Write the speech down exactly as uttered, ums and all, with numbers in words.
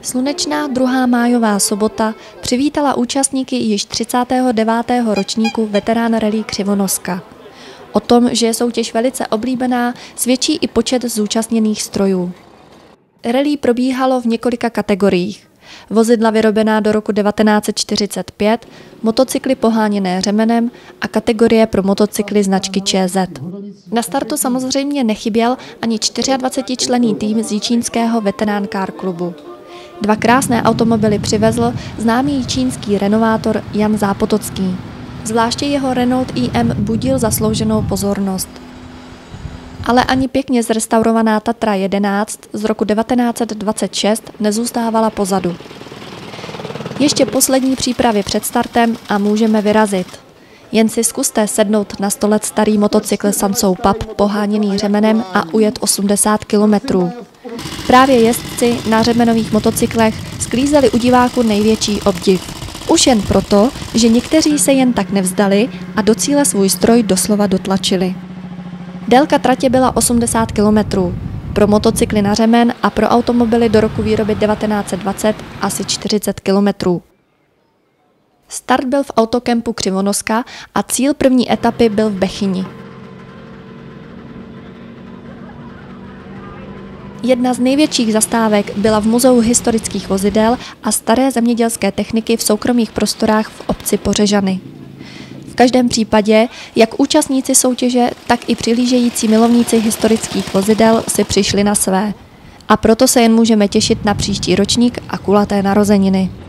Slunečná druhá májová sobota přivítala účastníky již třicátého devátého ročníku Veterán Rallye Křivonoska. O tom, že je soutěž velice oblíbená, svědčí i počet zúčastněných strojů. Rallye probíhalo v několika kategoriích. Vozidla vyrobená do roku devatenáct set čtyřicet pět, motocykly poháněné řemenem a kategorie pro motocykly značky ČZ. Na startu samozřejmě nechyběl ani dvacetičtyřčlenný tým z jičínského Veterán Car Klubu. Dva krásné automobily přivezl známý čínský renovátor Jan Zápotocký. Zvláště jeho Renault I M budil zaslouženou pozornost. Ale ani pěkně zrestaurovaná Tatra jedenáct z roku devatenáct set dvacet šest nezůstávala pozadu. Ještě poslední přípravy před startem a můžeme vyrazit. Jen si zkuste sednout na sto let starý motocykl Sansou Pub poháněný řemenem a ujet osmdesát kilometrů. Právě jezdci na řemenových motocyklech sklízeli u diváků největší obdiv. Už jen proto, že někteří se jen tak nevzdali a do cíle svůj stroj doslova dotlačili. Délka tratě byla osmdesát kilometrů, pro motocykly na řemen a pro automobily do roku výroby devatenáct set dvacet asi čtyřicet kilometrů. Start byl v autokempu Křivonoska a cíl první etapy byl v Bechyni. Jedna z největších zastávek byla v Muzeu historických vozidel a staré zemědělské techniky v soukromých prostorách v obci Pořežany. V každém případě, jak účastníci soutěže, tak i přihlížející milovníci historických vozidel si přišli na své. A proto se jen můžeme těšit na příští ročník a kulaté narozeniny.